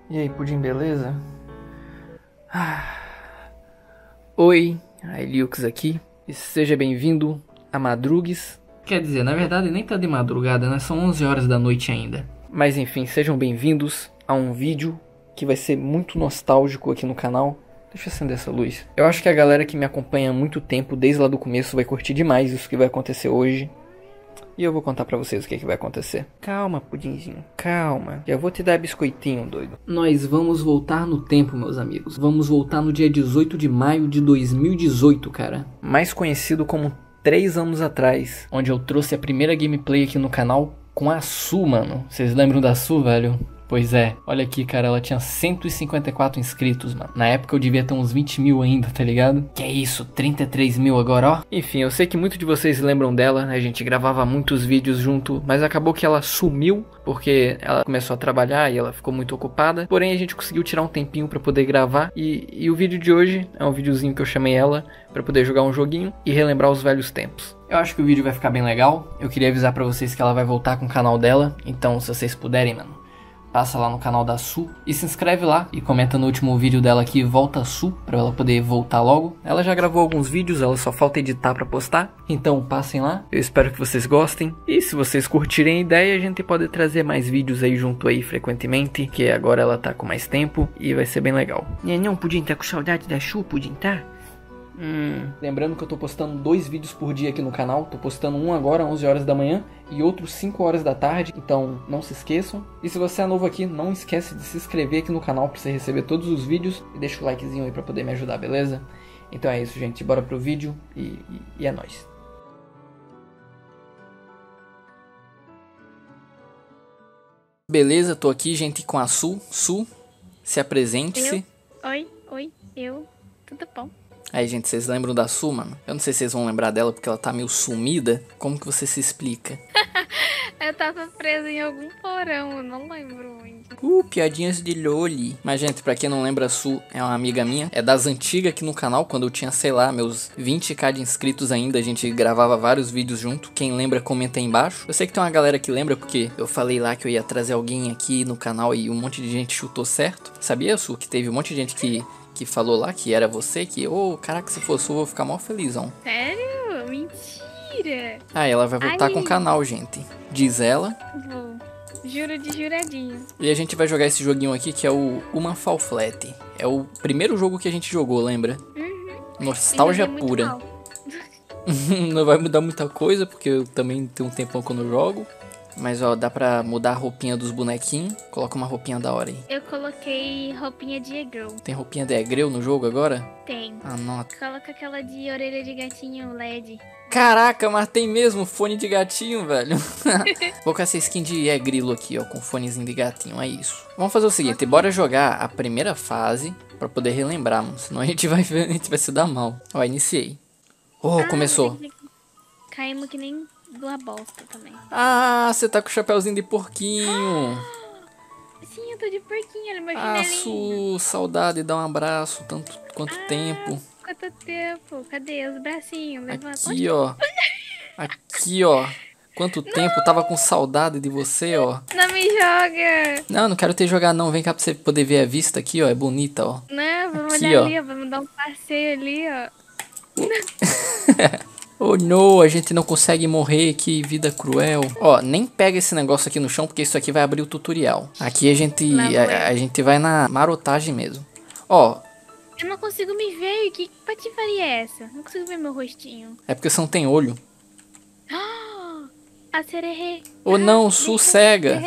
E aí, Pudim, beleza? Oi, a Eliux aqui. E seja bem-vindo a Madrugues. Quer dizer, na verdade nem tá de madrugada, né? São 11 horas da noite ainda. Mas enfim, sejam bem-vindos a um vídeo que vai ser muito nostálgico aqui no canal. Deixa eu acender essa luz. Eu acho que a galera que me acompanha há muito tempo, desde lá do começo, vai curtir demais isso que vai acontecer hoje. E eu vou contar pra vocês o que vai acontecer. Calma, Pudinzinho, calma. Já vou te dar biscoitinho, doido. Nós vamos voltar no tempo, meus amigos. Vamos voltar no dia 18 de maio de 2018, cara. Mais conhecido como 3 anos atrás. Onde eu trouxe a primeira gameplay aqui no canal com a Su, mano. Vocês lembram da Su, velho? Pois é, olha aqui, cara, ela tinha 154 inscritos, mano. Na época eu devia ter uns 20 mil ainda, tá ligado? Que é isso, 33 mil agora, ó. Enfim, eu sei que muitos de vocês lembram dela, né? A gente gravava muitos vídeos junto, mas acabou que ela sumiu, porque ela começou a trabalhar e ela ficou muito ocupada. Porém, a gente conseguiu tirar um tempinho pra poder gravar. E o vídeo de hoje é um videozinho que eu chamei ela pra poder jogar um joguinho e relembrar os velhos tempos. Eu acho que o vídeo vai ficar bem legal. Eu queria avisar pra vocês que ela vai voltar com o canal dela. Então, se vocês puderem, mano, passa lá no canal da Su e se inscreve lá e comenta no último vídeo dela aqui, volta Su, pra ela poder voltar logo. Ela já gravou alguns vídeos, ela só falta editar pra postar. Então passem lá, eu espero que vocês gostem. E se vocês curtirem a ideia, a gente pode trazer mais vídeos aí junto aí frequentemente, que agora ela tá com mais tempo e vai ser bem legal. Não, Pudim, tá com saudade da Su, Pudim, tá? Lembrando que eu tô postando 2 vídeos por dia aqui no canal. Tô postando um agora, 11 horas da manhã, e outro 5 horas da tarde. Então não se esqueçam. E se você é novo aqui, não esquece de se inscrever aqui no canal pra você receber todos os vídeos. E deixa o likezinho aí pra poder me ajudar, beleza? Então é isso, gente, bora pro vídeo e é nóis. Beleza, tô aqui, gente, com a Su. Su, se apresente-se. Oi, tudo bom? Aí, gente, vocês lembram da Su, mano? Eu não sei se vocês vão lembrar dela porque ela tá meio sumida. Como que você se explica? Eu tava presa em algum porão, eu não lembro onde. Piadinhas de Loli. Mas, gente, pra quem não lembra, a Su é uma amiga minha. É das antigas aqui no canal, quando eu tinha, sei lá, meus 20k de inscritos ainda. A gente gravava vários vídeos junto. Quem lembra, comenta aí embaixo. Eu sei que tem uma galera que lembra porque eu falei lá que eu ia trazer alguém aqui no canal e um monte de gente chutou certo. Sabia, Su, que teve um monte de gente que falou lá que era você, que, caraca, se fosse eu vou ficar mó felizão. Sério? Mentira! Ah, ela vai voltar com o canal, gente. Diz ela. Vou. Juro de juradinho. E a gente vai jogar esse joguinho aqui, que é o Uma Fall Flat. É o primeiro jogo que a gente jogou, lembra? Nostalgia pura. Não vai mudar muita coisa, porque eu também tenho um tempão quando eu jogo. Mas, ó, dá pra mudar a roupinha dos bonequinhos. Coloca uma roupinha da hora aí. Eu coloquei roupinha de Egrel. Tem roupinha de Egrel no jogo agora? Tem. Anota. Coloca aquela de orelha de gatinho LED. Caraca, mas tem mesmo fone de gatinho, velho. Vou com essa skin de Egrilo aqui, ó, com fonezinho de gatinho, é isso. Vamos fazer o seguinte, bora jogar a primeira fase pra poder relembrar, mano. Senão a gente vai se dar mal. Ó, iniciei. Começou. Caímos que nem uma bosta também. Ah, você tá com o chapéuzinho de porquinho. Sim, eu tô de porquinho, olha meu Su, chinelinho. saudade, dá um abraço, quanto tempo. Quanto tempo? Cadê os bracinhos? Levanta. Aqui, ó. Quanto tempo, tava com saudade de você, ó. Não me joga. Não quero te jogar não, vem cá pra você poder ver a vista aqui, ó, é bonita, ó. Não, vamos aqui, olhar ó. ali, ó, vamos dar um passeio ali, ó. Oh não, a gente não consegue morrer, que vida cruel. Ó, nem pega esse negócio aqui no chão, porque isso aqui vai abrir o tutorial. Aqui a gente vai na marotagem mesmo. Ó. Eu não consigo me ver, que patifaria é essa? Não consigo ver meu rostinho. É porque você não tem olho. A sererê. Não, sossega.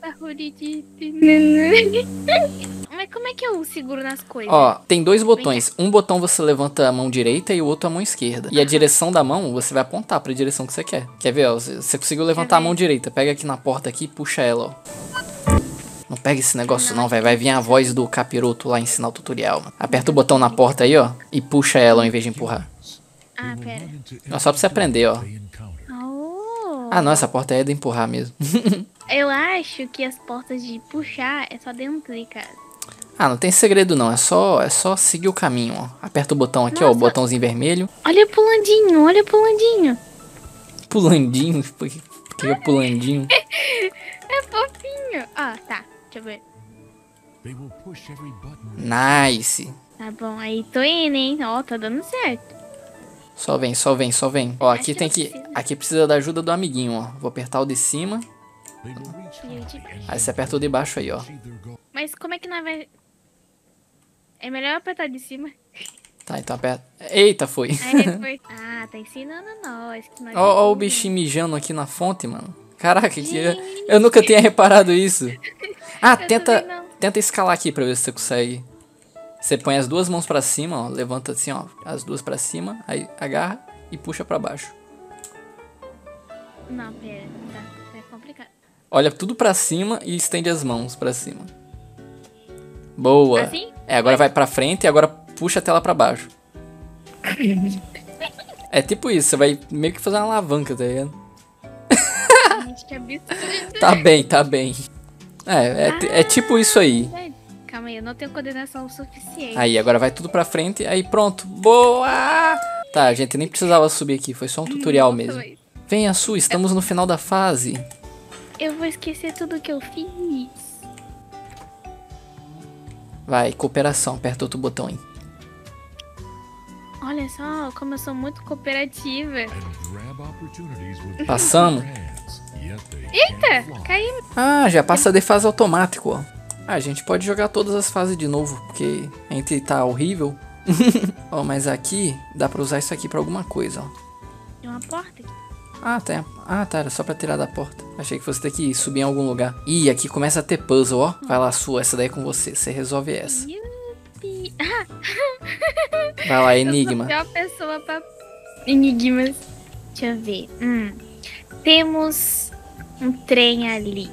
Mas como é que eu seguro nas coisas? Ó, tem 2 botões. Um botão você levanta a mão direita e o outro a mão esquerda. E a direção da mão, você vai apontar pra direção que você quer. Quer ver, ó? Você conseguiu levantar a mão direita. Pega aqui na porta aqui e puxa ela, ó. Não pega esse negócio não, velho. Vai vir a voz do capiroto lá ensinar o tutorial, mano. Aperta o botão na porta aí, ó. E puxa ela ao invés de empurrar. Ah, pera. É só pra você aprender, ó. Ah, não, essa porta é de empurrar mesmo. Eu acho que as portas de puxar é só dentro de casa. Ah, não tem segredo não, é só seguir o caminho, ó. Aperta o botão aqui, ó, o botãozinho vermelho. Olha o pulandinho, olha o pulandinho. Pulandinho? Por que é pulandinho? É fofinho. Ó, tá, deixa eu ver. Nice. Tá bom, aí tô indo, hein? Ó, tá dando certo. Só vem, só vem, só vem. Ó, aqui Acho tem que eu que... preciso. Aqui precisa da ajuda do amiguinho, ó. Vou apertar o de cima. E eu de baixo. Aí você aperta o de baixo aí, ó. Mas como é que nós vai... É melhor apertar de cima. Tá, então aperta. Eita, foi. Aí depois... Ah, tá ensinando nós. Que nós Ó, ó o é bichinho mijando aqui na fonte, mano. Caraca, que... eu nunca tinha reparado isso. Ah, Eu tenta... também não. Tenta escalar aqui pra ver se você consegue. Você põe as duas mãos pra cima, ó. Levanta assim, ó. As duas pra cima. Aí agarra e puxa pra baixo. Não, pera. Tá complicado. Olha tudo pra cima e estende as mãos pra cima. Boa. Assim? É, agora vai pra frente e agora puxa a tela pra baixo. É tipo isso, você vai meio que fazer uma alavanca, tá ligado? Gente, que absurdo. Tá bem, tá bem. É tipo isso aí. Calma aí, eu não tenho coordenação suficiente. Aí, agora vai tudo pra frente, aí pronto. Boa! Tá, gente, nem precisava subir aqui, foi só um tutorial Nossa, mesmo. mas Venha, Su, estamos no final da fase. eu vou esquecer tudo que eu fiz. Vai, cooperação, aperta outro botão aí. Olha só, como eu sou muito cooperativa. Passamos. Eita, caí. Ah, já passa de fase automático, ó. Ah, a gente pode jogar todas as fases de novo, porque a gente tá horrível. Ó, mas aqui, dá pra usar isso aqui pra alguma coisa, ó. Tem uma porta aqui. Ah, tá, era só pra tirar da porta. Achei que fosse ter que subir em algum lugar. Ih, aqui começa a ter puzzle, ó. Vai lá, Su, essa daí é com você. Você resolve essa. Yupi. Vai lá, Enigma. Eu sou a pior pessoa pra enigmas. Deixa eu ver. Temos um trem ali.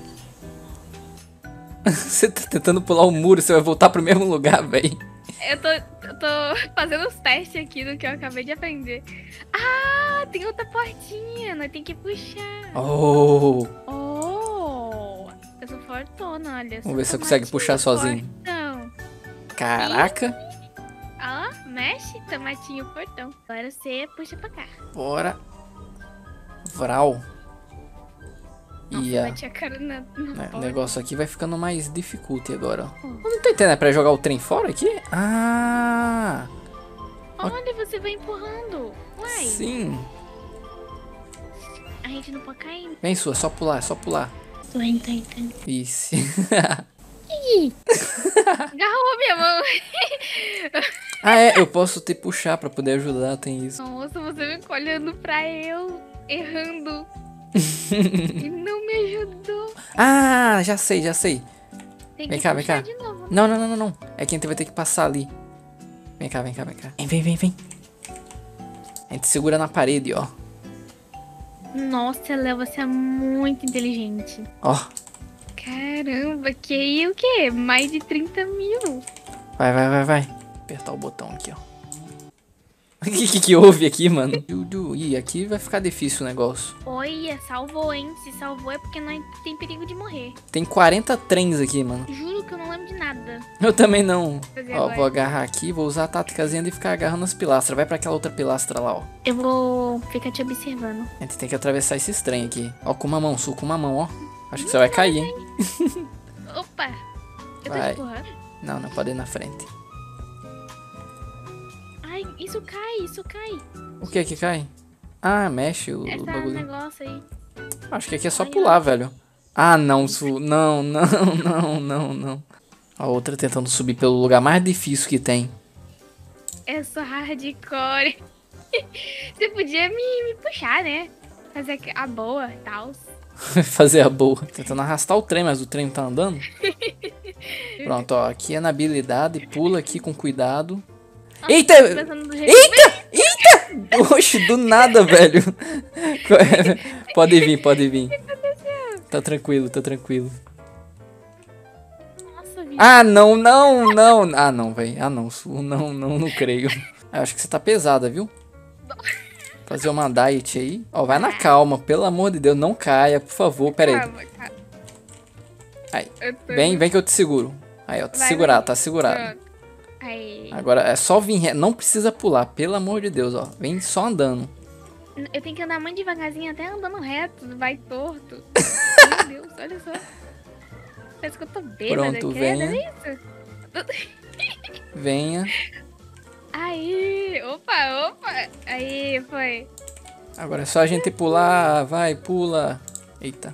Você tá tentando pular o muro, você vai voltar pro mesmo lugar, velho. Eu tô fazendo os testes aqui do que eu acabei de aprender. Ah, tem outra portinha, nós tem que puxar. Oh, Oh, eu sou fortuna, olha. vamos ver se você consegue puxar sozinho. Portão. Caraca. Ó, mexe, tomatinho portão. Agora você puxa pra cá. Bora. Vral. Nossa, E bati a cara na o porta. negócio aqui vai ficando mais dificulty agora, ó. Eu não tô entendendo, é pra jogar o trem fora aqui? Ah, Olha, você vai empurrando. Uai, sim. a gente não pode cair. Vem, Sua, é só pular, é só pular. Tô indo. Isso. Agarrou minha mão. Ah, é, eu posso te puxar pra poder ajudar, tem isso. Nossa, você ficou olhando pra eu, errando. E não me ajudou. Ah, já sei, já sei. Tem Vem que cá, vem puxar cá. de novo. Não. É que a gente vai ter que passar ali. Vem cá. Vem. A gente segura na parede, ó. Nossa, Léo, você é muito inteligente. Ó, Caramba, que aí o quê? Mais de 30 mil. vai. Apertar o botão aqui, ó. O que houve aqui, mano? Ih, aqui vai ficar difícil o negócio. Olha, salvou, hein? Se salvou é porque não tem perigo de morrer. Tem 40 trens aqui, mano. Juro que eu não lembro de nada. Eu também não. Fazer Ó, agora. vou agarrar aqui, vou usar a táticazinha de ficar agarrando as pilastras. Vai pra aquela outra pilastra lá, ó. Eu vou ficar te observando. A gente tem que atravessar esses trem aqui. Ó, com uma mão, Su, com uma mão, ó. Acho que você vai cair, hein? Opa! Eu tô Vai. empurrando. Não pode ir na frente. Ai, isso cai. O que cai? Ah, mexe o Esse bagulho. negócio aí. Acho que aqui é só Ai, pular, velho. Ah, não, Su. Não. A outra tentando subir pelo lugar mais difícil que tem. É só hardcore. Você podia me puxar, né? Fazer a boa e tal. Fazer a boa. Tentando arrastar o trem, mas o trem não tá andando. Pronto, ó. Aqui é na habilidade. Pula aqui com cuidado. Nossa, Eita! tô pensando do jeito Oxe, do nada, velho. Pode vir. Tá tranquilo. Nossa, vida. Ah, não. Ah, não, velho. Ah, não, Su. Não creio. Acho que você tá pesada, viu? Fazer uma diet aí. Ó, vai na calma, pelo amor de Deus. Não caia, por favor. Pera aí. Calma. Aí. Eu tô- Vem que eu te seguro. Aí, ó, tá segurado. Pronto. Aí. Agora é só vir reto. Não precisa pular, pelo amor de Deus, ó. Vem só andando. Eu tenho que andar muito devagarzinho, até andando reto, vai torto. Meu Deus, olha só. Parece que eu tô bêbada. Pronto, credo, venha. olha isso. Venha. Aí, opa. Aí, foi. Agora é só a gente pular. Vai, pula. Eita.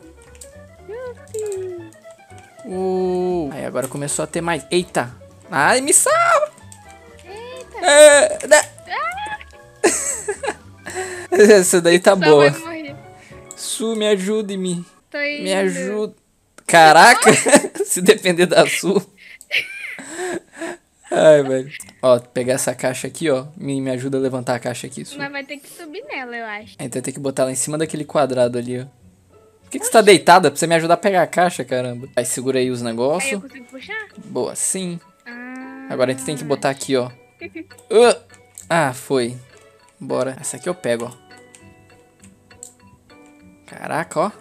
Aí agora começou a ter mais. Eita. Ai, me salva. Eita. Essa daí tá Só boa. vai morrer. Su, me ajude-me. Tô indo. Me ajuda. Caraca. Se depender da Su. Ai, velho. Ó, pegar essa caixa aqui, ó. Me ajuda a levantar a caixa aqui, Su. Mas vai ter que subir nela, eu acho. A gente vai ter que botar ela em cima daquele quadrado ali, ó. Por que você tá deitada? Pra você me ajudar a pegar a caixa, caramba. Aí, segura aí os Aí eu negócios. consigo puxar? Boa, sim. Ah. Agora a gente tem que botar aqui, ó. Foi. Bora. Essa aqui eu pego, ó. Caraca, ó.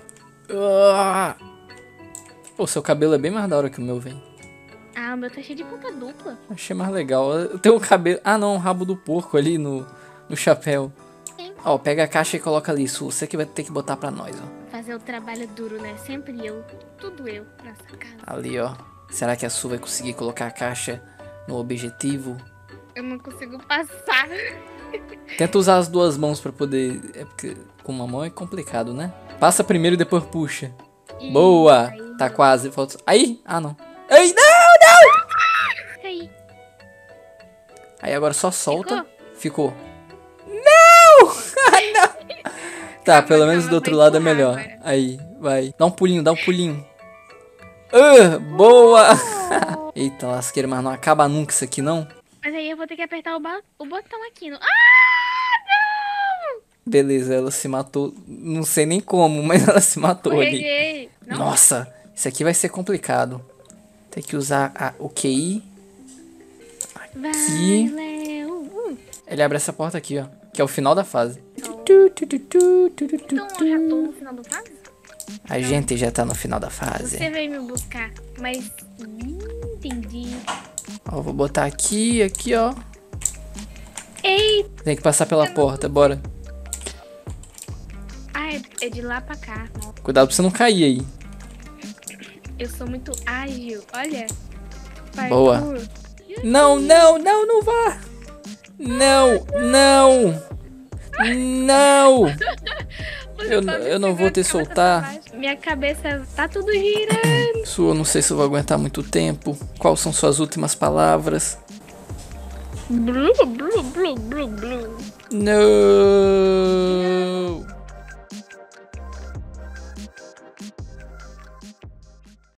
Pô, seu cabelo é bem mais da hora que o meu, velho. Ah, o meu tá cheio de ponta dupla. Achei mais legal. Eu tenho o cabelo... Ah, não. O rabo do porco ali no chapéu. Sim. Ó, pega a caixa e coloca ali, Su. Você que vai ter que botar pra nós, ó. Fazer o trabalho duro, né? Sempre eu. Tudo eu nessa casa. Ali, ó. Será que a Su vai conseguir colocar a caixa no objetivo? Eu não consigo passar. Tenta usar as duas mãos pra poder... É porque com uma mão é complicado, né? Passa primeiro e depois puxa. Boa! Aí, Tá quase. Falta... Aí! Ah, não. Aí, não! Aí. Aí agora só solta. Ficou? Ficou. Não! Não! Tá, Calma, pelo menos calma, do outro vou lado é empurrar melhor. agora. Aí, vai. Dá um pulinho, dá um pulinho. Boa! Eita, lasqueira, mas não acaba nunca isso aqui, não? Mas aí eu vou ter que apertar o botão aqui no... Ah, não! Beleza, ela se matou. Não sei nem como, mas ela se matou ali. Escorreguei. Não. Nossa, isso aqui vai ser complicado. Tem que usar o QI. Vai, Aqui. Léo. Ele abre essa porta aqui, ó. Que é o final da fase. Então eu já tô no final do fase? A gente já tá no final da fase. Você veio me buscar, mas... entendi. Ó, vou botar aqui, ó. Ei! Tem que passar pela porta, bora. Ah, é de lá pra cá. Cuidado pra você não cair aí. Eu sou muito ágil, olha. Boa. Parkour. Não, não, não, não vá. Não, não. Não. Você Eu só me não vou segura te a cabeça soltar. pra baixo. Minha cabeça tá tudo girando. Su, eu não sei se eu vou aguentar muito tempo. Quais são suas últimas palavras? Blu, blu, blu, blu, blu. Não.